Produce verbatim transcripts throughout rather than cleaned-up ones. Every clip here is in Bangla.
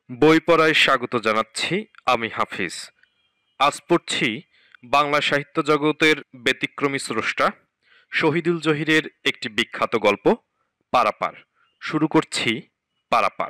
বই পড়ায় স্বাগত জানাচ্ছি। আমি হাফিজ। আজ পড়ছি বাংলা সাহিত্য জগতের ব্যতিক্রমী স্রষ্টা শহীদুল জহিরের একটি বিখ্যাত গল্প পারাপার। শুরু করছি পারাপার।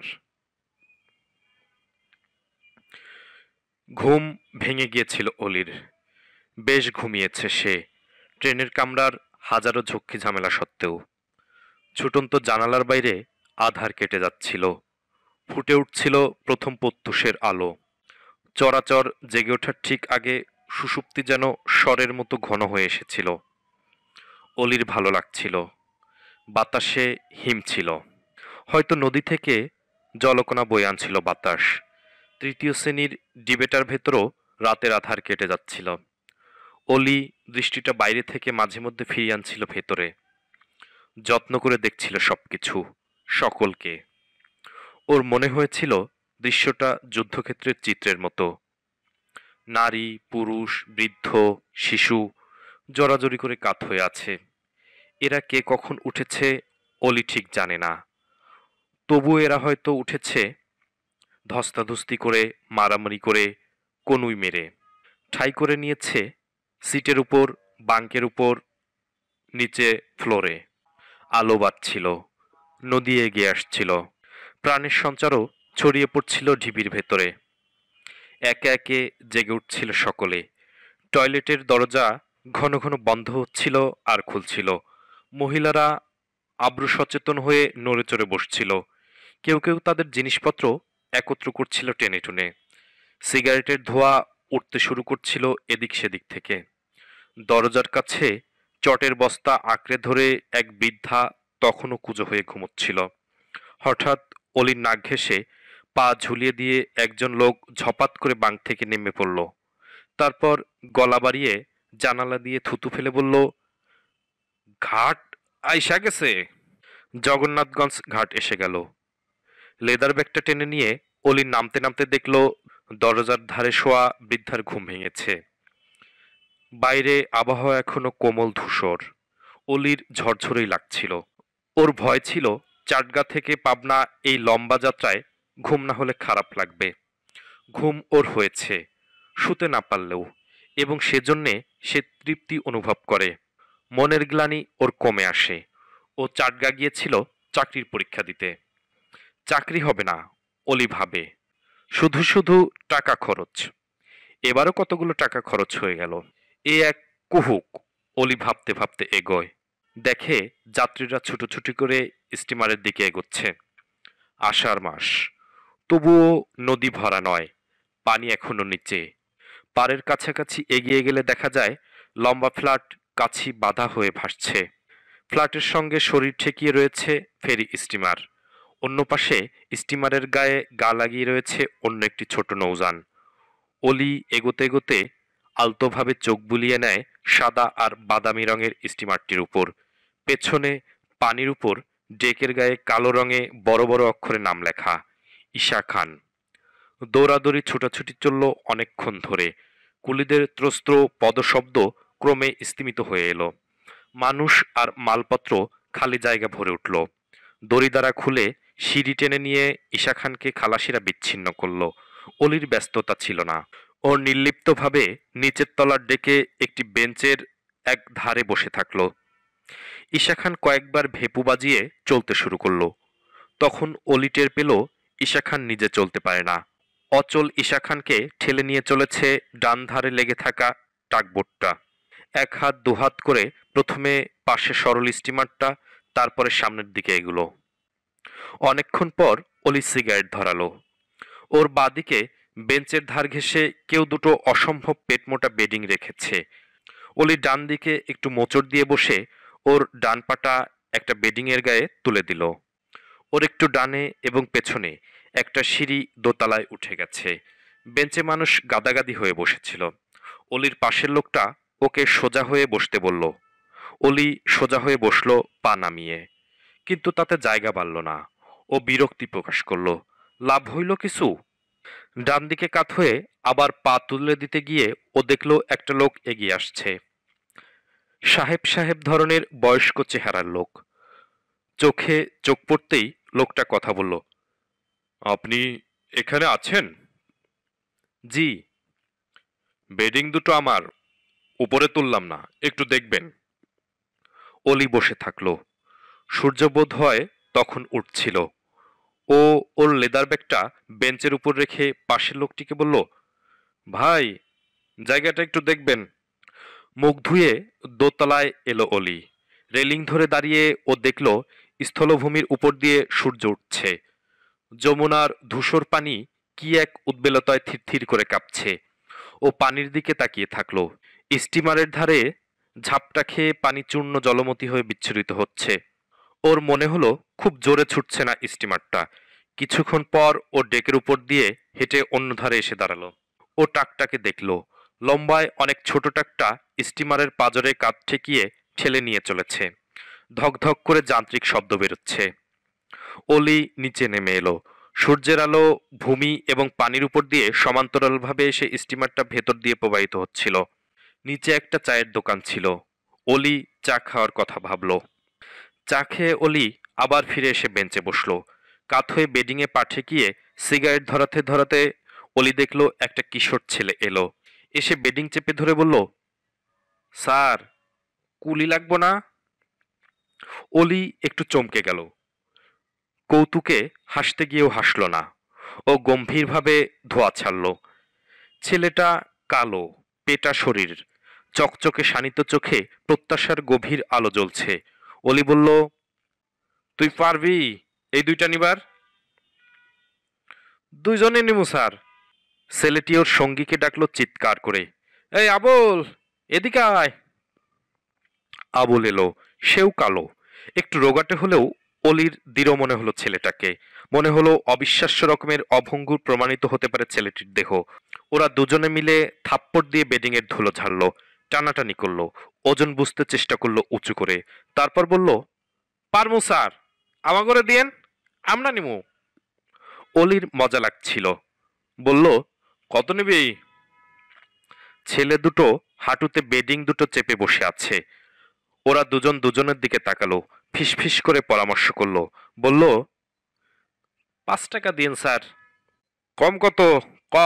ঘুম ভেঙে গিয়েছিল অলির। বেশ ঘুমিয়েছে সে, ট্রেনের কামরার হাজারো ঝক্কি ঝামেলা সত্ত্বেও। ছুটন্ত জানালার বাইরে আধার কেটে যাচ্ছিল, ফুটে উঠছিল প্রথম প্রত্যুষের আলো। চরাচর জেগে ওঠার ঠিক আগে সুষুপ্তি যেন স্বরের মতো ঘন হয়ে এসেছিল। অলির ভালো লাগছিল। বাতাসে হিম ছিল। হয়তো নদী থেকে জলকণা বয়ে আনছিল বাতাস। তৃতীয় শ্রেণীর ডিবেটার ভেতরও রাতের আধার কেটে যাচ্ছিল। অলি দৃষ্টিটা বাইরে থেকে মাঝে মধ্যে ফিরিয়ে আনছিল ভেতরে। যত্ন করে দেখছিল সবকিছু, সকলকে। ওর মনে হয়েছিল দৃশ্যটা যুদ্ধক্ষেত্রের চিত্রের মতো। নারী, পুরুষ, বৃদ্ধ, শিশু জড়াজড়ি করে কাত হয়ে আছে। এরা কে কখন উঠেছে অলি ঠিক জানে না। তবু এরা হয়তো উঠেছে ধস্তাধস্তি করে, মারামারি করে, কনুই মেরে। ঠাঁই করে নিয়েছে সিটের উপর, বাঙ্কের উপর, নিচে ফ্লোরে। আলো বাজছিল, নদী এগিয়ে আসছিল। প্রাণের সঞ্চারও ছড়িয়ে পড়ছিল ঢিবির ভেতরে। একে একে জেগে উঠছিল সকলে। টয়লেটের দরজা ঘন ঘন বন্ধ হচ্ছিল আর খুলছিল। মহিলারা আব্রু সচেতন হয়ে নড়ে চড়ে বসছিল। কেউ কেউ তাদের জিনিসপত্র একত্র করছিল টেনে টুনে। সিগারেটের ধোঁয়া উঠতে শুরু করছিল এদিক সেদিক থেকে। দরজার কাছে চটের বস্তা আঁকড়ে ধরে এক বৃদ্ধা তখনও কুঁজো হয়ে ঘুমোচ্ছিল। হঠাৎ অলির নাক ঘেঁষে পা ঝুলিয়ে দিয়ে একজন লোক ঝপাত করে বাঙ্ক থেকে নেমে পড়ল। তারপর গলা বাড়িয়ে জানালা দিয়ে থুতু ফেলে বলল, ঘাট আইসা গেছে। জগন্নাথগঞ্জ ঘাট এসে গেল। লেদার ব্যাগটা টেনে নিয়ে অলি নামতে নামতে দেখল দরজার ধারে শোয়া বৃদ্ধার ঘুম ভেঙেছে। বাইরে আবহাওয়া এখনো কোমল ধূসর। অলির ঝরঝরেই লাগছিল। ওর ভয় ছিল চাটগা থেকে পাবনা এই লম্বা যাত্রায় ঘুম না হলে খারাপ লাগবে। ঘুম ওর হয়েছে, শুতে না পারলেও, এবং সেজন্যে সে তৃপ্তি অনুভব করে। মনের গ্লানি ওর কমে আসে। ও চাটগা গিয়েছিল চাকরির পরীক্ষা দিতে। চাকরি হবে না, অলি ভাবে। শুধু শুধু টাকা খরচ। এবারও কতগুলো টাকা খরচ হয়ে গেল। এ এক কুহুক। অলি ভাবতে ভাবতে এগোয়। দেখে যাত্রীরা ছুটোছুটি করে স্টিমারের দিকে এগোচ্ছে। আষাঢ় মাস, তবুও নদী ভরা নয়, পানি এখনো নিচে। পাড়ের কাছাকাছি এগিয়ে গেলে দেখা যায় লম্বা ফ্ল্যাট কাছি বাঁধা হয়ে ভাসছে। ফ্ল্যাটের সঙ্গে শরীর ঠেকিয়ে রয়েছে ফেরি স্টিমার। অন্য পাশে স্টিমারের গায়ে গা লাগিয়ে রয়েছে অন্য একটি ছোট নৌযান। অলি এগোতে এগোতে আলতোভাবে চোখ বুলিয়ে নেয় সাদা আর বাদামি রঙের স্টিমারটির উপর। পেছনে পানির উপর ডেকের গায়ে কালো রঙে বড় বড় অক্ষরে নাম লেখা, ঈশা খান। দৌড়াদৌড়ি ছুটাছুটি চলল অনেকক্ষণ ধরে। কুলিদের ত্রস্ত পদশব্দ ক্রমে স্তিমিত হয়ে এলো। মানুষ আর মালপত্র খালি জায়গা ভরে উঠল। দড়িদারা খুলে সিঁড়ি টেনে নিয়ে ঈশা খানকে খালাসিরা বিচ্ছিন্ন করল। অলির ব্যস্ততা ছিল না। ওর নির্লিপ্তভাবে নিচের তলার ডেকে একটি বেঞ্চের এক ধারে বসে থাকলো। ঈশা খান কয়েকবার ভেপু বাজিয়ে চলতে শুরু করলো। তখন অলি টের পেল ঈশা খান নিজে চলতে পারে না। অচল ঈশা খানকে ঠেলে নিয়ে চলেছে ডান ধারে লেগে থাকা টাকবোটটা। এক হাত দুহাত করে প্রথমে পাশে সরল স্টিমারটা, তারপরে সামনের দিকে এগুলো। অনেকক্ষণ পর অলি সিগারেট ধরালো। ওর বাদিকে বেঞ্চের ধার ঘেঁষে কেউ দুটো অসম্ভব পেটমোটা বেডিং রেখেছে। অলি ডান দিকে একটু মোচড় দিয়ে বসে ওর ডান পাটা একটা বেডিং এর গায়ে তুলে দিল। ওর একটু ডানে এবং পেছনে একটা সিঁড়ি দোতলায় উঠে গেছে। বেঞ্চে মানুষ গাদাগাদি হয়ে বসেছিল। অলির পাশের লোকটা ওকে সোজা হয়ে বসতে বলল। অলি সোজা হয়ে বসলো পা নামিয়ে, কিন্তু তাতে জায়গা বাড়ল না। ও বিরক্তি প্রকাশ করল। লাভ হইল কিছু? ডান দিকে কাত হয়ে আবার পা তুলে দিতে গিয়ে ও দেখল একটা লোক এগিয়ে আসছে। সাহেব সাহেব ধরনের বয়স্ক চেহারার লোক। চোখে চোখ পড়তেই লোকটা কথা বলল, আপনি এখানে আছেন? জি। বেডিং দুটো আমার, উপরে তুললাম না, একটু দেখবেন। অলি বসে থাকলো। সূর্য বোধ হয় তখন উঠছিল। ও ওর লেদার ব্যাগটা বেঞ্চের উপর রেখে পাশের লোকটিকে বলল, ভাই, জায়গাটা একটু দেখবেন। মুখ ধুয়ে দোতলায় এলো অলি। রেলিং ধরে দাঁড়িয়ে ও দেখল স্থলভূমির উপর দিয়ে সূর্য উঠছে। যমুনার ধূসর পানি কি এক উদ্বেলতায় থিরথির করে কাঁপছে। ও পানির দিকে তাকিয়ে থাকলো। স্টিমারের ধারে ঝাপটা খেয়ে পানি চূর্ণ জলমতি হয়ে বিচ্ছুরিত হচ্ছে। ওর মনে হলো খুব জোরে ছুটছে না স্টিমারটা। কিছুক্ষণ পর ও ডেকের উপর দিয়ে হেঁটে অন্য ধারে এসে দাঁড়ালো। ও টাকটাকে দেখলো। লম্বায় অনেক ছোট টাকটা স্টিমারের পাজরে কাঁধ ঠেকিয়ে ঠেলে নিয়ে চলেছে। ধকধক করে যান্ত্রিক শব্দ বেরোচ্ছে। অলি নিচে নেমে এলো। সূর্যের আলো ভূমি এবং পানির উপর দিয়ে সমান্তরালভাবে এসে স্টিমারটা ভেতর দিয়ে প্রবাহিত হচ্ছিল। নিচে একটা চায়ের দোকান ছিল। অলি চা খাওয়ার কথা ভাবলো। চা খেয়ে অলি আবার ফিরে এসে বেঞ্চে বসলো। কাত হয়ে বেডিংয়ে পা ঠেকিয়ে সিগারেট ধরাতে ধরাতে অলি দেখলো একটা কিশোর ছেলে এলো। এসে বেডিং চেপে ধরে বলল, স্যার, কুলি লাগবো না? অলি একটু চমকে গেল। কৌতুকে হাসতে গিয়েও হাসল না। ও গম্ভীরভাবে ধোয়া ছাড়ল। ছেলেটা কালো, পেটা শরীর, চকচকে শানিত চোখে প্রত্যাশার গভীর আলো জ্বলছে। অলি বলল, তুই পারবি এই দুইটা নিবার? দুইজনে নিমু স্যার। ছেলেটি ওর সঙ্গীকে ডাকলো চিৎকার করে, এই আবুল, এদিকে আয়। আবুল এলো। সেও কালো, একটু রোগাটে হলেও অলির দৃঢ় মনে হলো ছেলেটাকে। মনে হলো অবিশ্বাস্য রকমের অভঙ্গুর প্রমাণিত হতে পারে ছেলেটির দেহ। ওরা দুজনে মিলে থাপ্পড় দিয়ে বেডিংয়ের ধুলো ঝাড়লো, টানাটানি করলো, ওজন বুঝতে চেষ্টা করলো উঁচু করে। তারপর বলল, পারমু স্যার, আমা করে দিয়েন, আমরা নিমু। অলির মজা লাগছিল। বলল, কত নিবি? ছেলে দুটো হাঁটুতে বেডিং দুটো চেপে বসে আছে। ওরা দুজন দুজনের দিকে তাকালো, ফিসফিস করে পরামর্শ করলো। বলল, পাঁচ টাকা দিন স্যার। কম কত? ক।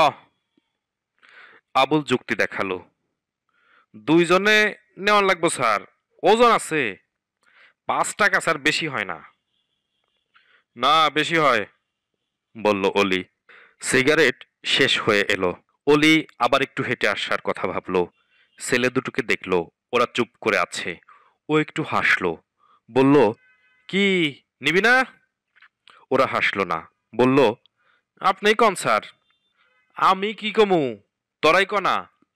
আবুল যুক্তি দেখালো, দুইজনে নেওয়ার লাগবো স্যার, ওজন আছে। পাঁচ টাকা স্যার, বেশি হয় না। না, বেশি হয়, বলল অলি। সিগারেট শেষ হয়ে এলো। অলি আবার একটু হেঁটে আসার কথা ভাবলো। ছেলে দুটোকে দেখলো, ওরা চুপ করে আছে। ও একটু হাসলো, বলল, কি নিবি না? ওরা হাসলো না, বলল, আপনি কন স্যার। আমি কি কমু, তোরাই কনা।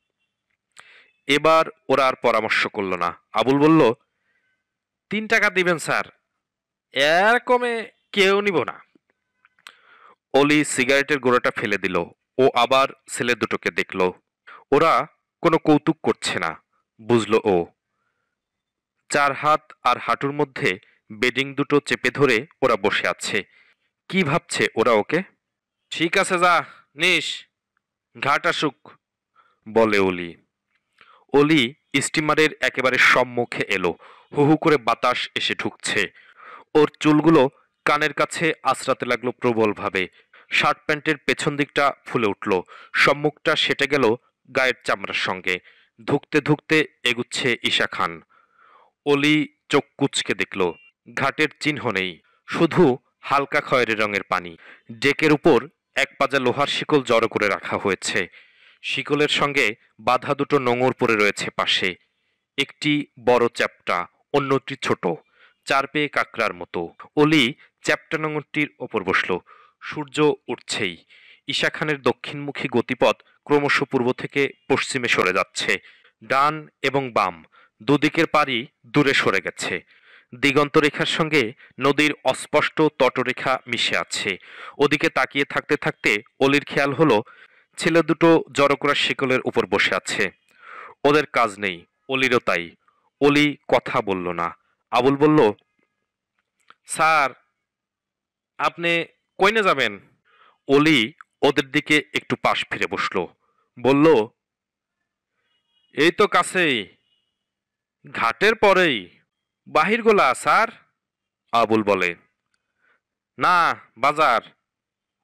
এবার ওরা আর পরামর্শ করলো না। আবুল বলল, তিন টাকা দিবেন স্যার, এর কমে কেউ নিব না। অলি সিগারেটের গোড়াটা ফেলে দিল। ও আবার ছেলে দুটোকে দেখলো। ওরা কোনো কৌতুক করছে না, বুঝলো ও। চার হাত আর হাঁটুর মধ্যে বেডিং দুটো চেপে ধরে ওরা বসে আছে। কি ভাবছে ওরা ওকে? ঠিক আছে, যা নিস, ঘাট আসুক, বলে অলি। অলি স্টিমারের একেবারে সম্মুখে এলো। হু হু করে বাতাস এসে ঢুকছে। ওর চুলগুলো কানের কাছে আঁচড়াতে লাগলো প্রবলভাবে। শার্ট প্যান্টের পেছন দিকটা ফুলে উঠল। সম্মুখটা সেটে গেল গায়ের চামড়ার সঙ্গে। ধুকতে ধুকতে এগুচ্ছে ঈশা খান। অলি চোখ কুচকে দেখল, ঘাটের চিহ্ন নেই, শুধু হালকা খয়েরি রঙের পানি। ডেকের উপর এক পাজা লোহার শিকল জড়ো করে রাখা হয়েছে। শিকলের সঙ্গে বাঁধা দুটো নোঙর পড়ে রয়েছে পাশে। একটি বড় চ্যাপ্টা, অন্যটি ছোট, চার পেয়ে কাকড়ার মতো। অলি চ্যাপ্টা নোঙরটির ওপর বসল। সূর্য উঠছেই। ঈশা খানের দক্ষিণমুখী গতিপথ ক্রমশ পূর্ব থেকে পশ্চিমে সরে যাচ্ছে। ডান এবং বাম দুদিকের পাড়ি দূরে সরে গেছে। দিগন্ত রেখার সঙ্গে নদীর অস্পষ্ট তটরেখা মিশে আছে। ওদিকে তাকিয়ে থাকতে থাকতে অলির খেয়াল হলো ছেলে দুটো জড়ো করা শিকলের উপর বসে আছে। ওদের কাজ নেই, অলিরও তাই। অলি কথা বলল না। আবুল বলল, স্যার, আপনি কইনে যাবেন? অলি ওদের দিকে একটু পাশ ফিরে বসল, বলল, এই তো কাছেই, ঘাটের পরেই। বাহির গোলা স্যার? আবুল বলে, না, বাজার।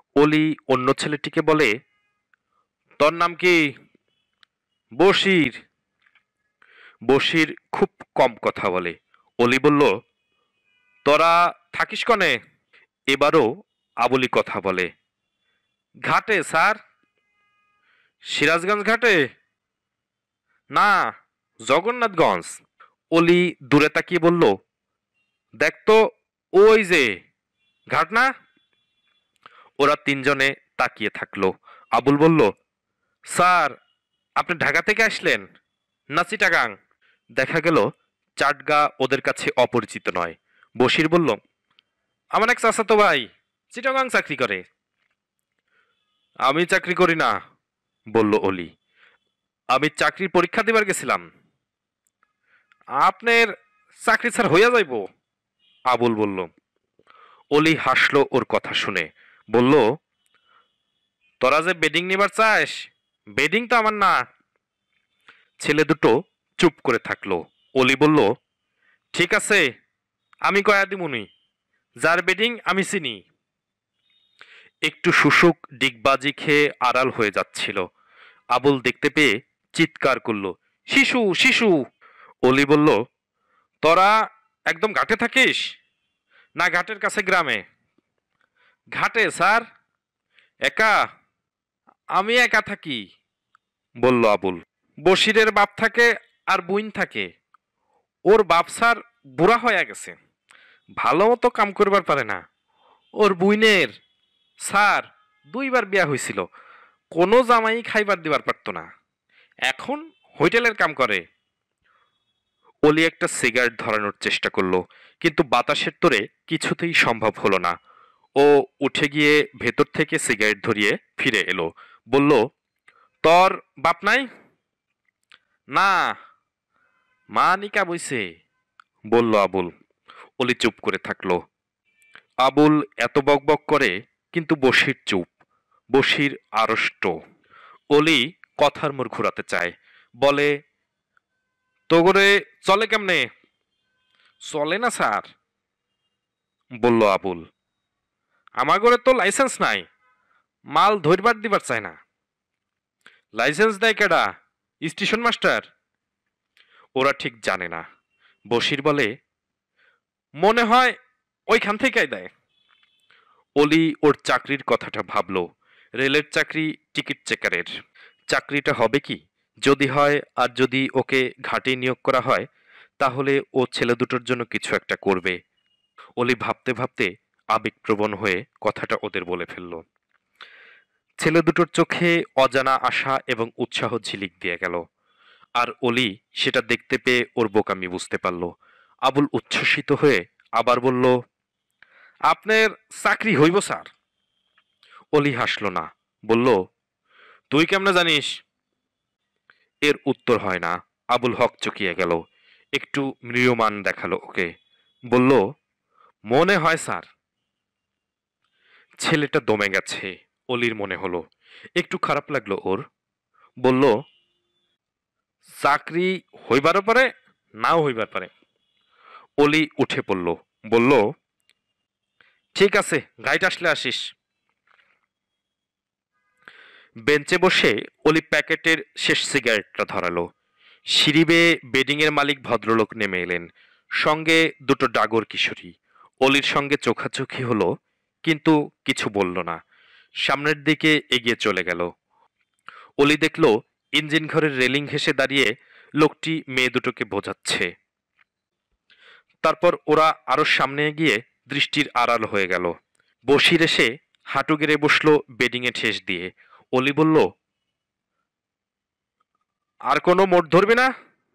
অলি অন্য ছেলেটিকে বলে, তোর নাম কি? বশির। বশির খুব কম কথা বলে। অলি বলল, তোরা থাকিস কনে? এবারও আবুলি কথা বলে, ঘাটে স্যার। সিরাজগঞ্জ ঘাটে? না, জগন্নাথগঞ্জ। অলি দূরে তাকিয়ে বলল, দেখ তো, ওই যে ঘাট না? ওরা তিনজনে তাকিয়ে থাকলো। আবুল বলল, স্যার, আপনি ঢাকা থেকে আসলেন না চিটাগাং? দেখা গেল চাটগা ওদের কাছে অপরিচিত নয়। বশির বলল, আমার এক চাচাতো ভাই চিটাগাং চাকরি করে। আমি চাকরি করি না, বলল অলি। আমি চাকরির পরীক্ষা দিবার গেছিলাম। আপনার চাকরি স্যার হইয়া যাইব, আবুল বলল। অলি হাসলো ওর কথা শুনে, বলল, তোরা যে বেডিং নিবার চাস, বেডিং তো আমার না। ছেলে দুটো চুপ করে থাকলো। অলি বলল, ঠিক আছে, আমি কয়া দিমুনি, যার বেডিং আমি চিনি। একটু শুশুক ডিগবাজি খেয়ে আড়াল হয়ে যাচ্ছিল। আবুল দেখতে পেয়ে চিৎকার করলো, শিশু শিশু। অলি বলল, তোরা একদম ঘাটে থাকিস না ঘাটের কাছে গ্রামে? ঘাটে স্যার। একা? আমি একা থাকি, বলল আবুল। বশিরের বাপ থাকে আর বুইন থাকে। ওর বাপ স্যার বুড়া হয়ে গেছে, ভালো মতো কাম করবার পারে না। ওর বুইনের স্যার দুইবার বিয়া হয়েছিল, কোনো জামাই খাইবার দিবার পারত না, এখন হোটেলের কাম করে। অলি একটা সিগারেট ধরানোর চেষ্টা করলো, কিন্তু বাতাসের তোরে কিছুতেই সম্ভব হলো না। ও উঠে গিয়ে ভেতর থেকে সিগারেট ধরিয়ে ফিরে এলো, বলল, তোর বাপ নাই? না, মা নিকা বইছে, বলল আবুল। অলি চুপ করে থাকলো। আবুল এত বকবক করে, কিন্তু বশির চুপ। বশির আড়ষ্ট। অলি কথার মোড় ঘুরাতে চায়, বলে, তোগরে চলে কেমনে? চলে না স্যার, বলল আবুল। আমার ঘরে তো লাইসেন্স নাই, মাল ধরবার দিবার চায় না। লাইসেন্স দেয় কেডা? Station master? ওরা ঠিক জানে না। বশির বলে, মনে হয় ওইখান থেকেই দেয়। অলি ওর চাকরির কথাটা ভাবলো। রেলের চাকরি, টিকিট চেকারের। চাকরিটা হবে কি? যদি হয়, আর যদি ওকে ঘাটে নিয়োগ করা হয়, তাহলে ও ছেলে দুটোর জন্য কিছু একটা করবে। অলি ভাবতে ভাবতে আবেগপ্রবণ হয়ে কথাটা ওদের বলে ফেলল। ছেলে দুটোর চোখে অজানা আশা এবং উৎসাহ ঝিলিক দিয়ে গেল। আর অলি সেটা দেখতে পেয়ে ওর বোকামি বুঝতে পারল। আবুল উচ্ছ্বসিত হয়ে আবার বলল, আপনার চাকরি হইব স্যার। অলি হাসল না, বলল, তুই কেমনে জানিস? এর উত্তর হয় না। আবুল হক চকিয়ে গেল, একটু ম্রিয়মান দেখালো ওকে, বলল, মনে হয় স্যার। ছেলেটা দমে গেছে, অলির মনে হলো। একটু খারাপ লাগলো ওর। বলল, চাকরি হইবারও পারে, নাও হইবার পারে। অলি উঠে পড়ল, বলল, ঠিক আছে, গাইড আসলে আসিস। বেঞ্চে বসে অলি প্যাকেটের শেষ সিগারেটটা ধরালো। সিঁড়ি বেয়ে বেডিংয়ের মালিক ভদ্রলোক নেমে এলেন, সঙ্গে দুটো ডাগর কিশোরী। অলির সঙ্গে চোখাচোখি হলো, কিন্তু কিছু বলল না। সামনের দিকে এগিয়ে চলে গেল। অলি দেখল ইঞ্জিন ঘরের রেলিং ঘেঁষে দাঁড়িয়ে লোকটি মেয়ে দুটোকে বোঝাচ্ছে। তারপর ওরা আরো সামনে এগিয়ে দৃষ্টির আড়াল হয়ে গেল। বশির এসে হাঁটু গেড়ে বসলো বেডিংয়ে ঠেস দিয়ে। অলি বলল, আর কোনো মোট ধরবে না?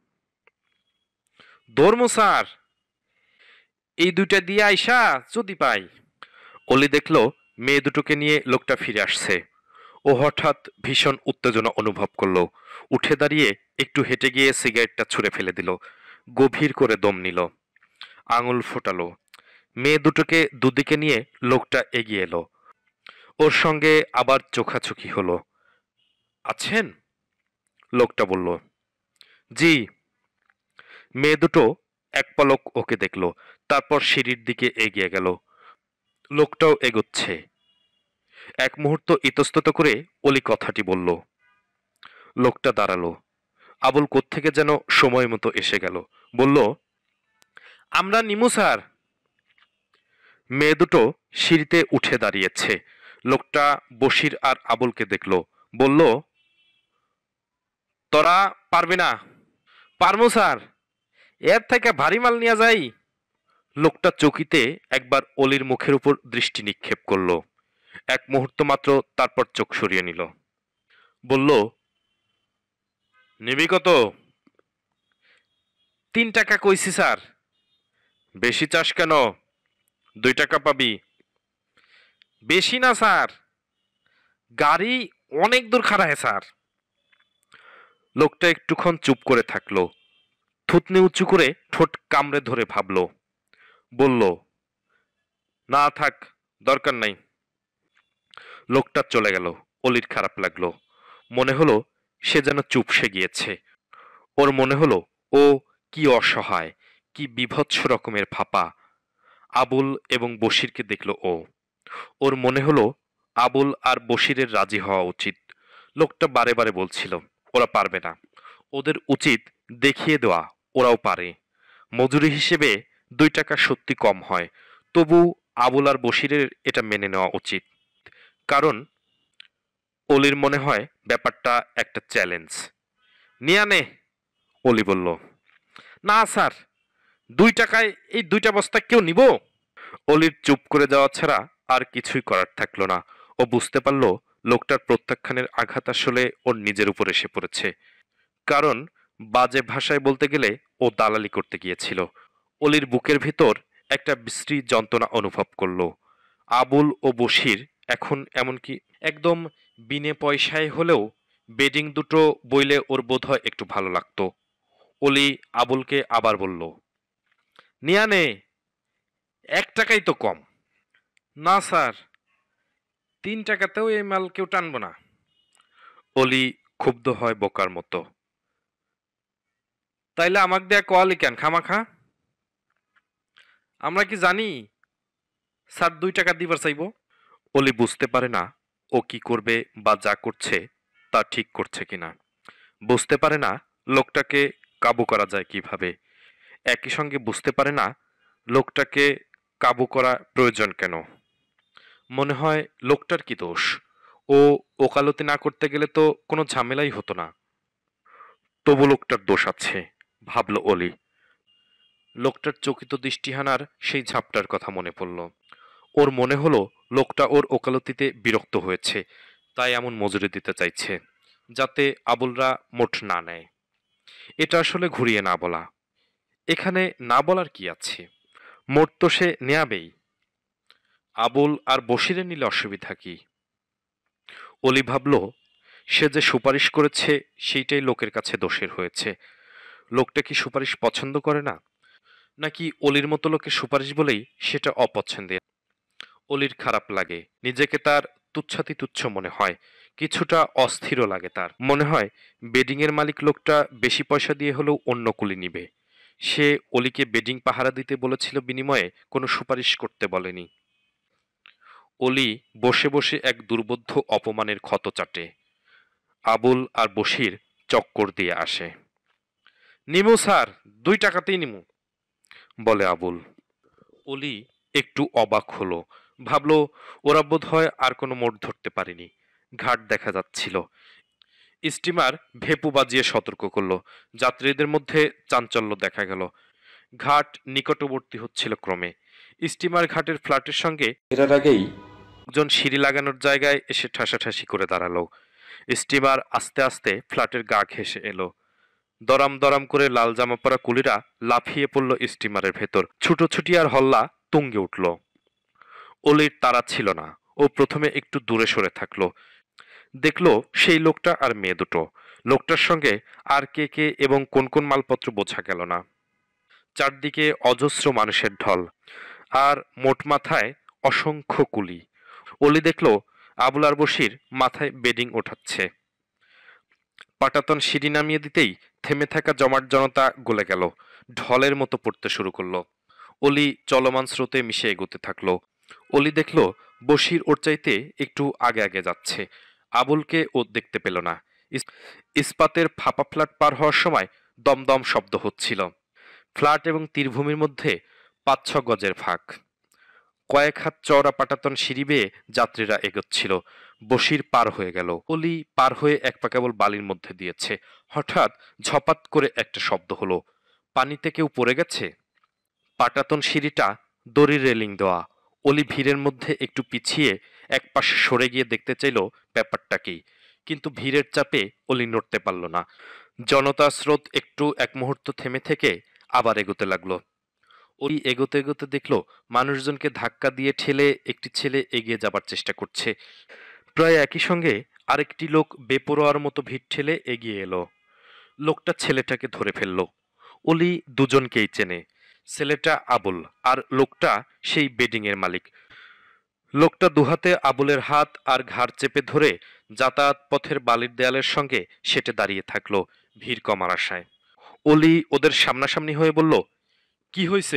ধর্মু স্যার, এই দুইটা দিয়ে আইসা যদি পাই। অলি দেখল মেয়ে দুটোকে নিয়ে লোকটা ফিরে আসছে। ও হঠাৎ ভীষণ উত্তেজনা অনুভব করলো। উঠে দাঁড়িয়ে একটু হেঁটে গিয়ে সিগারেটটা ছুঁড়ে ফেলে দিল। গভীর করে দম নিল, আঙুল ফোটালো। মেয়ে দুটোকে দুদিকে নিয়ে লোকটা এগিয়ে এলো। ওর সঙ্গে আবার চোখাচোখি হলো। আছেন? লোকটা বলল, জি। মেয়ে দুটো এক পলক ওকে দেখলো, তারপর সিঁড়ির দিকে এগিয়ে গেল। লোকটাও এগোচ্ছে। এক মুহূর্ত ইতস্তত করে অলি কথাটি বলল। লোকটা দাঁড়ালো। আবুল কোত্থেকে যেন সময় মতো এসে গেল। বলল, আমরা নিমু স্যার। মেয়ে দুটো সিঁড়িতে উঠে দাঁড়িয়েছে। লোকটা বশির আর আবুলকে দেখল। বলল, তোরা পারবি না? পারমু স্যার, এর থেকে ভারী মাল নিয়ে যাই। লোকটা চকিতে একবার অলির মুখের উপর দৃষ্টি নিক্ষেপ করল, এক মুহূর্ত মাত্র, তারপর চোখ সরিয়ে নিল। বলল, নিবি কত? তিন টাকা কইছি স্যার। বেশি চাস কেন? দুই টাকা পাবি। বেশি না স্যার, গাড়ি অনেক দূর খাড়ায় স্যার। লোকটা একটুক্ষণ চুপ করে থাকলো, থুতনি উঁচু করে ঠোঁট কামড়ে ধরে ভাবল। বলল, না থাক, দরকার নাই। লোকটা চলে গেল। অলির খারাপ লাগলো। মনে হলো সে যেন চুপসে গিয়েছে। ওর মনে হলো ও কি অসহায়, কি বিভৎস রকমের ফাঁপা। আবুল এবং বশিরকে দেখল ও। ওর মনে হলো আবুল আর বশিরের রাজি হওয়া উচিত। লোকটা বারে বারে বলছিল ওরা পারবে না, ওদের উচিত দেখিয়ে দেওয়া ওরাও পারে। মজুরি হিসেবে দুই টাকা সত্যি কম হয়, তবু আবুল আর বশিরের এটা মেনে নেওয়া উচিত। কারণ অলির মনে হয় ব্যাপারটা একটা চ্যালেঞ্জ। নিয়ে নে, অলি বলল। না স্যার, দুই টাকায় এই দুইটা বস্তা কেউ নিব? অলির চুপ করে যাওয়া ছাড়া আর কিছুই করার থাকলো না। ও বুঝতে পারল লোকটার প্রত্যাখ্যানের আঘাত আসলে ওর নিজের উপর এসে পড়েছে। কারণ বাজে ভাষায় বলতে গেলে ও দালালি করতে গিয়েছিল। অলির বুকের ভিতর একটা বিশ্রী যন্ত্রণা অনুভব করল। আবুল ও বশির এখন এমনকি একদম বিনে পয়সায় হলেও বেডিং দুটো বইলে ওর বোধহয় একটু ভালো লাগতো। অলি আবুলকে আবার বলল, নিয়া নে, এক টাকাই তো কম। না স্যার, তিন টাকাতেও এই মাল কেউ টানবো না। অলি ক্ষুব্ধ হয় বোকার মতো। তাইলে আমাকে দেয়া কোয়ালি কেন খামাখা? আমরা কি জানি স্যার দুই টাকা দিবার চাইব? অলি বুঝতে পারে না ও কি করবে বা যা করছে তা ঠিক করছে কিনা। বুঝতে পারে না লোকটাকে কাবু করা যায় কিভাবে। একই সঙ্গে বুঝতে পারে না লোকটাকে কাবু করা প্রয়োজন কেন। মনে হয় লোকটার কি দোষ? ও ওকালতি না করতে গেলে তো কোনো ঝামেলাই হতো না। তবু লোকটার দোষ আছে, ভাবল অলি। লোকটার চকিত দৃষ্টিহানার সেই ঝাপটার কথা মনে পড়ল। ওর মনে হলো লোকটা ওর ওকালতিতে বিরক্ত হয়েছে, তাই এমন মজুরি দিতে চাইছে যাতে আবুলরা মোট না নেয়। এটা আসলে ঘুরিয়ে না বলা। এখানে না বলার কি আছে? মোট তো সে নেয়াবেই। আবুল আর বশিরে নিলে অসুবিধা কি? অলি ভাবল, সে যে সুপারিশ করেছে সেইটাই লোকের কাছে দোষের হয়েছে। লোকটা কি সুপারিশ পছন্দ করে না, নাকি অলির মতো লোকের সুপারিশ বলেই সেটা অপছন্দের? অলির খারাপ লাগে, নিজেকে তার তুচ্ছাতি তুচ্ছ মনে হয়, কিছুটা অস্থিরও লাগে তার। মনে হয় বেডিং এর মালিক লোকটা বেশি পয়সা দিয়ে হলেও অন্য কুলি নিবে। সে অলিকে বেডিং পাহারা দিতে বলেছিল, বিনিময়ে কোনো সুপারিশ করতে বলেনি। অলি বসে বসে এক দুর্বোধ্য অপমানের ক্ষত চাটে। আবুল আর বশির চক্কর দিয়ে আসে। নিমু স্যার, দুই টাকাতেই নিমু, বলে আবুল। অলি একটু অবাক হলো, ভাবল ওরা বোধ হয় আর কোনো মোড় ধরতে পারেনি। ঘাট দেখা যাচ্ছিল। স্টিমার ভেপু বাজিয়ে সতর্ক করলো। যাত্রীদের মধ্যে চাঞ্চল্য দেখা গেল। ঘাট নিকটবর্তী হচ্ছিল ক্রমে। স্টিমার ঘাটের ফ্ল্যাটের সঙ্গে এর আগেই একজন সিঁড়ি লাগানোর জায়গায় এসে ঠাসাঠাসি করে দাঁড়ালো। স্টিমার আস্তে আস্তে ফ্ল্যাটের গা ঘেঁষে এলো। দরাম দরাম করে লাল জামা পরা কুলিরা লাফিয়ে পড়ল স্টিমারের ভেতর। ছুটোছুটি আর হল্লা তুঙ্গে উঠল। অলির তাড়া ছিল না। ও প্রথমে একটু দূরে সরে থাকলো। দেখলো সেই লোকটা আর মেয়ে দুটো। লোকটার সঙ্গে আর কে কে এবং কোন কোন মালপত্র বোঝা গেল না। চারদিকে অজস্র মানুষের ঢল, আর মোট মাথায় অসংখ্য কুলি। অলি দেখলো আবুল আর বশির মাথায় বেডিং ওঠাচ্ছে। পাটাতন সিঁড়ি নামিয়ে দিতেই থেমে থাকা জমাট জনতা গলে গেল, ঢলের মতো পড়তে শুরু করলো। অলি চলমান স্রোতে মিশে এগোতে থাকলো। অলি দেখলো বশির ওর চাইতে একটু আগে আগে যাচ্ছে। আবুলকে ও দেখতে পেল না। ইস- ইস্পাতের ফাঁপা ফ্ল্যাট পার হওয়ার সময় দমদম শব্দ হচ্ছিল। ফ্ল্যাট এবং তীরভূমির মধ্যে পাঁচ ছ গজের ফাঁক। কয়েক হাত চওড়া পাটাতন সিঁড়ি বেয়ে যাত্রীরা এগোচ্ছিল। বশির পার হয়ে গেল। অলি পার হয়ে এক পা কেবল বালির মধ্যে দিয়েছে, হঠাৎ ঝপাত করে একটা শব্দ হলো। পানিতে কেউ পড়ে গেছে। পাটাতন সিঁড়িটা দড়ির রেলিং দেওয়া। অলি ভিড়ের মধ্যে একটু পিছিয়ে এক পাশে সরে গিয়ে দেখতে চাইল ব্যাপারটা কি, কিন্তু ভিড়ের চাপে অলি নড়তে পারল না। জনতা স্রোত একটু এক মুহূর্ত থেমে থেকে আবার এগোতে লাগলো। অলি এগোতে এগোতে দেখলো মানুষজনকে ধাক্কা দিয়ে ঠেলে একটি ছেলে এগিয়ে যাবার চেষ্টা করছে। প্রায় একই সঙ্গে আরেকটি লোক বেপরোয়ার মতো ভিড় ঠেলে এগিয়ে এলো। লোকটা ছেলেটাকে ধরে ফেলল। অলি দুজনকেই চেনে। ছেলেটা আবুল, আর লোকটা সেই বেডিং এর মালিক। লোকটা দুহাতে আবুলের হাত আর ঘাড় চেপে ধরে যাতায়াত পথের বালির দেয়ালের সঙ্গে সেটে দাঁড়িয়ে থাকলো ভিড় কমার আশায়। অলি ওদের সামনাসামনি হয়ে বলল, কি হয়েছে?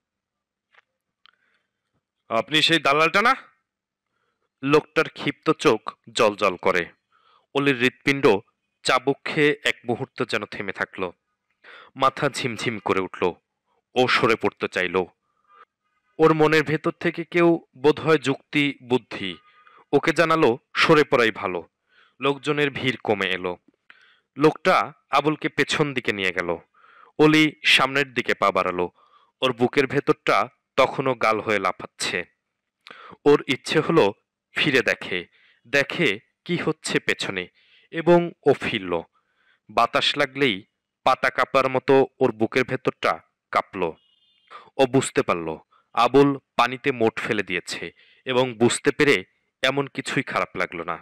আপনি সেই দালালটা না? লোকটার ক্ষিপ্ত চোখ জলজল করে। অলির হৃৎপিণ্ড চাবুক খেয়ে এক মুহূর্ত যেন থেমে থাকলো। মাথা ঝিমঝিম করে উঠল। ও সরে পড়তে চাইল। ওর মনের ভেতর থেকে কেউ বোধহয় যুক্তি বুদ্ধি ওকে জানালো সরে পড়াই ভালো। লোকজনের ভিড় কমে এলো। লোকটা আবুলকে পেছন দিকে নিয়ে গেল। অলি সামনের দিকে পা বাড়ালো। ওর বুকের ভেতরটা তখনও গাল হয়ে লাফাচ্ছে। ওর ইচ্ছে হলো ফিরে দেখে দেখে কি হচ্ছে পেছনে, এবং ও ফিরল। বাতাস লাগলেই পাটা কাঁপার মতো ওর বুকের ভেতরটা কাঁপল। ও বুঝতে পারল আবুল পানিতে মোট ফেলে দিয়েছে, এবং বুঝতে পেরে এমন কিছুই খারাপ লাগলো না।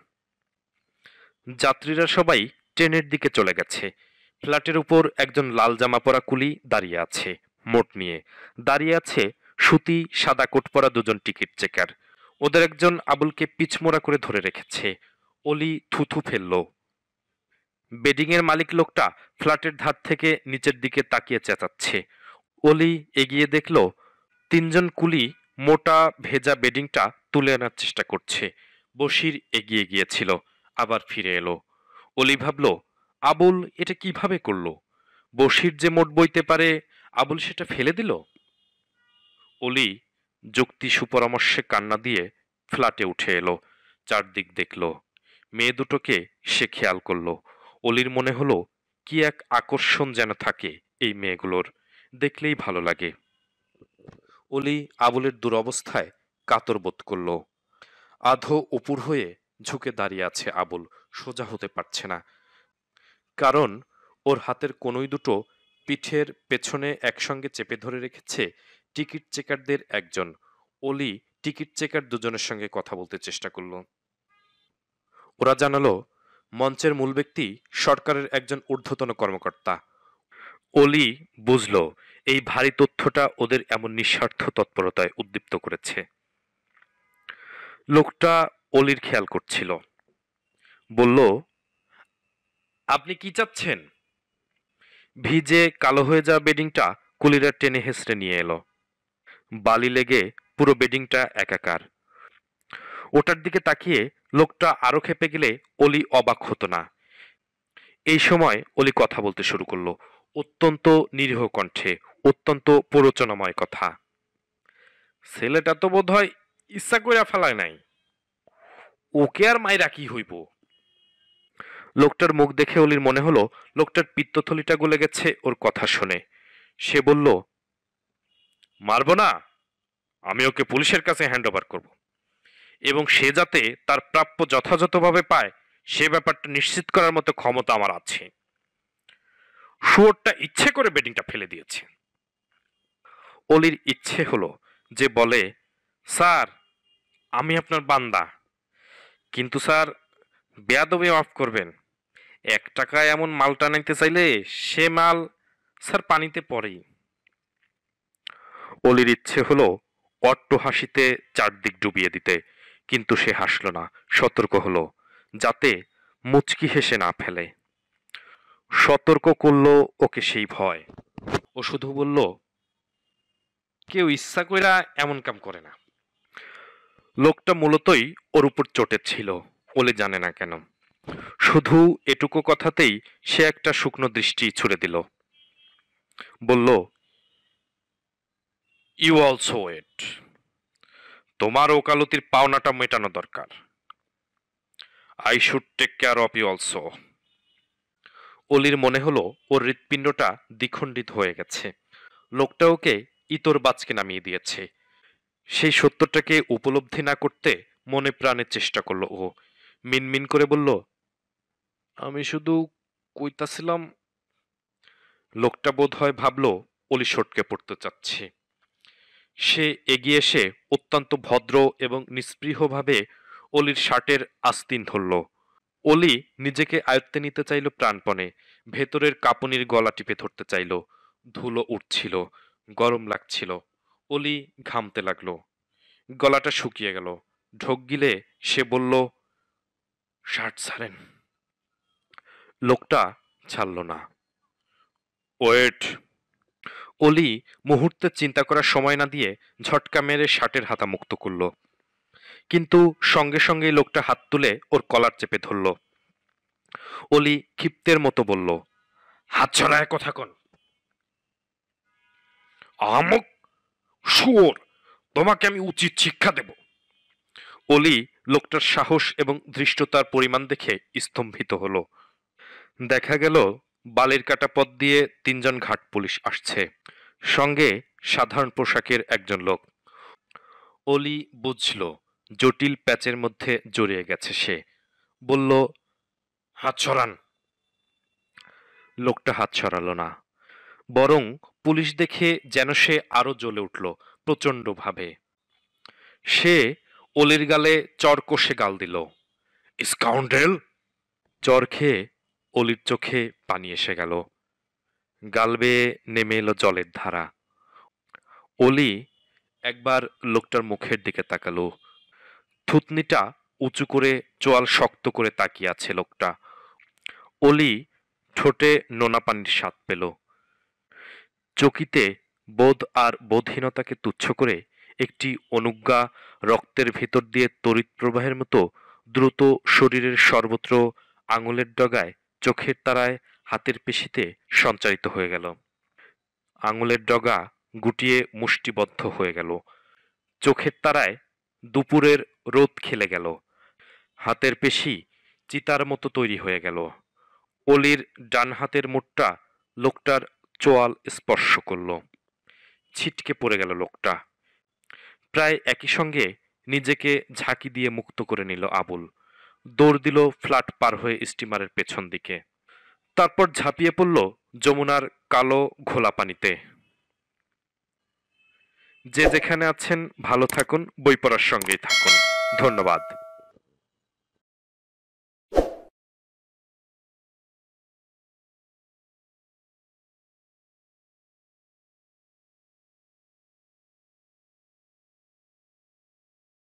যাত্রীরা সবাই ট্রেনের দিকে চলে গেছে। ফ্ল্যাটের উপর একজন লাল জামা পরা কুলি দাঁড়িয়ে আছে মোট নিয়ে। দাঁড়িয়ে আছে সুতি সাদা কোট পরা দুজন টিকিট চেকার। ওদের একজন আবুলকে পিছমোড়া করে ধরে রেখেছে। অলি থুথু ফেলল। বেডিং এর মালিক লোকটা ফ্ল্যাটের ধার থেকে নিচের দিকে তাকিয়ে চেঁচাচ্ছে। অলি এগিয়ে দেখল তিনজন কুলি মোটা ভেজা বেডিংটা তুলে আনার চেষ্টা করছে। বশির এগিয়ে গিয়েছিল, আবার ফিরে এলো। অলি ভাবল, আবুল এটা কিভাবে করলো? বশির যে মোট বইতে পারে, আবুল সেটা ফেলে দিল। অলি যুক্তি সুপরামর্শে কান্না দিয়ে ফ্ল্যাটে উঠে এলো। চারদিক দেখল। মেয়ে দুটোকে সে খেয়াল করল। অলির মনে হলো কি এক আকর্ষণ যেন থাকে এই মেয়েগুলোর, দেখলেই ভালো লাগে। অলি আবুলের দুরবস্থায় কাতর বোধ করল। আধো উপুর হয়ে ঝুঁকে দাঁড়িয়ে আছে আবুল, সোজা হতে পারছে না। কারণ ওর হাতের কনুই দুটো পিঠের পেছনে একসঙ্গে চেপে ধরে রেখেছে টিকিট চেকারদের একজন। অলি টিকিট চেকার দুজনের সঙ্গে কথা বলতে চেষ্টা করল। ওরা জানালো মঞ্চের মূল ব্যক্তি সরকারের একজন ঊর্ধ্বতন কর্মকর্তা। অলি বুঝল এই ভারী তথ্যটা ওদের এমন নিঃস্বার্থ তৎপরতায় উদ্দীপ্ত করেছে। লোকটা অলির খেয়াল করছিল। বলল, আপনি কি চাচ্ছেন? ভিজে কালো হয়ে যাওয়া বেডিংটা কুলিরা টেনে হেসড়ে নিয়ে এলো। বালি লেগে পুরো বেডিংটা একাকার। ওটার দিকে তাকিয়ে লোকটা আরো খেপে গেলে অলি অবাক হতো না। এই সময় অলি কথা বলতে শুরু করলো, অত্যন্ত নিরীহ কণ্ঠে, অত্যন্ত প্ররোচনাময় কথা। ছেলেটা তো বোধ হয় ইচ্ছা কইরা ফেলায় নাই, ওকে আর মাইরা কি হইব? লোকটার মুখ দেখে অলির মনে হলো লোকটার পিত্তথলিটা গলে গেছে ওর কথা শুনে। সে বলল, মারব না, আমি ওকে পুলিশের কাছে হ্যান্ড ওভার করব, এবং সে যাতে তার প্রাপ্য যথাযথভাবে পায় সে ব্যাপারটা নিশ্চিত করার মতো ক্ষমতা আমার আছে। শুয়োরটা ইচ্ছে করে বেডিংটা ফেলে দিয়েছে। অলির ইচ্ছে হলো যে বলে, স্যার আমি আপনার বান্দা, কিন্তু স্যার বেয়াদবি মাফ করবেন, এক টাকায় এমন মালটা নিতে চাইলে সে মাল স্যার পানিতে পড়েই। অলির ইচ্ছে হলো অট্ট হাসিতে চারদিক ডুবিয়ে দিতে, কিন্তু সে হাসল না। সতর্ক হলো যাতে মুচকি হেসে না ফেলে। সতর্ক করল ওকে সেই ভয়। ও শুধু বলল, কেউ ইচ্ছা কইরা এমন কাম করে না। লোকটা মূলতই ওর উপর চটেছিল, ওলি জানে না কেন। শুধু এটুকু কথাতেই সে একটা শুকনো দৃষ্টি ছুড়ে দিল। বলল, ইউ অলসো ওয়েট। তোমার ওকালতির পাওনাটা মেটানো দরকার। I should take care of you also. অলির মনে হলো ওর হৃৎপিণ্ডটা দ্বিখণ্ডিত হয়ে গেছে। লোকটা ওকে ইতর বাজকে নামিয়ে দিয়েছে। সেই সত্যটাকে উপলব্ধি না করতে মনে প্রাণে চেষ্টা করলো ও। মিনমিন করে বলল, আমি শুধু কইতাছিলাম। লোকটা বোধ হয় ভাবল অলি সটকে পড়তে চাচ্ছে। সে এগিয়ে এসে অত্যন্ত ভদ্র এবং নিস্পৃহভাবে অলির শার্টের আস্তিন ধরল। অলি নিজেকে আয়ত্তে নিতে চাইল প্রাণপণে, ভেতরের কাঁপুনির গলা টিপে ধরতে চাইল। ধুলো উঠছিল, গরম লাগছিল। অলি ঘামতে লাগলো, গলাটা শুকিয়ে গেল। ঢোক গিলে সে বলল, শার্ট ছাড়েন। লোকটা ছাড়ল না। ওয়েট। অলি মুহূর্তে চিন্তা করার সময় না দিয়ে ঝটকা মেরে শার্টের হাতা মুক্ত করল, কিন্তু সঙ্গে সঙ্গে লোকটা হাত তুলে ওর কলার চেপে ধরল। অলি ক্ষিপ্তের মতো বলল, হাত ছড়ায় কথা কন। আমক শুয়োর, তোমাকে আমি উচিত শিক্ষা দেব। অলি লোকটার সাহস এবং ধৃষ্টতার পরিমাণ দেখে স্তম্ভিত হলো। দেখা গেল বালির কাটা পথ দিয়ে তিনজন ঘাট পুলিশ আসছে, সঙ্গে সাধারণ পোশাকের একজন লোক। অলি বুঝল জটিল প্যাচের মধ্যে জড়িয়ে গেছে সে। বলল, হাত সরান। লোকটা হাত সরালো না, বরং পুলিশ দেখে যেন সে আরো জ্বলে উঠল প্রচন্ড ভাবে। সে অলির গালে চর কষে গাল দিল, স্কাউন্ডেল। চর খেয়ে অলির চোখে পানি এসে গেল, গাল বেয়ে নেমে এলো জলের ধারা। অলি একবার লোকটার মুখের দিকে তাকালো। থুতনিটা উঁচু করে চোয়াল শক্ত করে তাকিয়ে আছে লোকটা। অলি ঠোঁটে নোনা পানির স্বাদ পেল। চকিতে বোধ আর বোধহীনতাকে তুচ্ছ করে একটি অনুজ্ঞা রক্তের ভিতর দিয়ে তড়িৎ প্রবাহের মতো দ্রুত শরীরের সর্বত্র আঙুলের ডগায়, চোখের তারায়, হাতের পেশিতে সঞ্চারিত হয়ে গেল। আঙুলের ডগা গুটিয়ে মুষ্টিবদ্ধ হয়ে গেল। চোখের তারায় দুপুরের রোদ খেলে গেল। হাতের পেশি চিতার মতো তৈরি হয়ে গেল। অলির ডান হাতের মুঠটা লোকটার চোয়াল স্পর্শ করল। ছিটকে পড়ে গেল লোকটা। প্রায় একই সঙ্গে নিজেকে ঝাঁকি দিয়ে মুক্ত করে নিল আবুল। দৌড় দিল ফ্ল্যাট পার হয়ে স্টিমারের পেছন দিকে। তারপর ঝাঁপিয়ে পড়ল যমুনার কালো ঘোলা পানিতে। যে যেখানে আছেন ভালো থাকুন, বই পড়ার সঙ্গেই থাকুন। ধন্যবাদ।